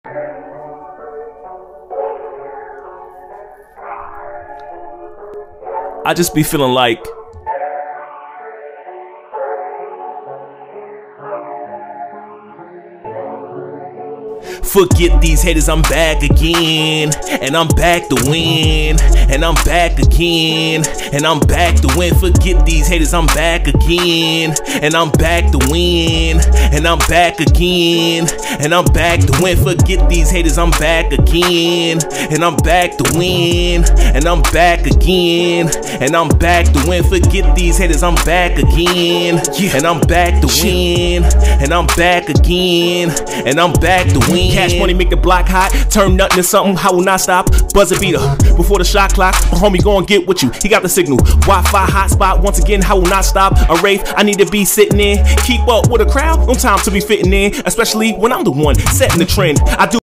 I just be feeling like forget these haters, I'm back again. And I'm back to win. And I'm back again. And I'm back to win. Forget these haters, I'm back again. And I'm back to win. And I'm back again. And I'm back to win. Forget these haters, I'm back again. And I'm back to win. And I'm back again. And I'm back to win. Forget these haters, I'm back again. And I'm back to win. And I'm back again. And I'm back to win. Cash money make the block hot, turn nothing to something, I will not stop. Buzzer beater, before the shot clock, my homie gon' get with you, he got the signal. Wi-Fi hotspot, once again, I will not stop. A rave, I need to be sitting in. Keep up with a crowd, no time to be fitting in, especially when I'm the one setting the trend. I do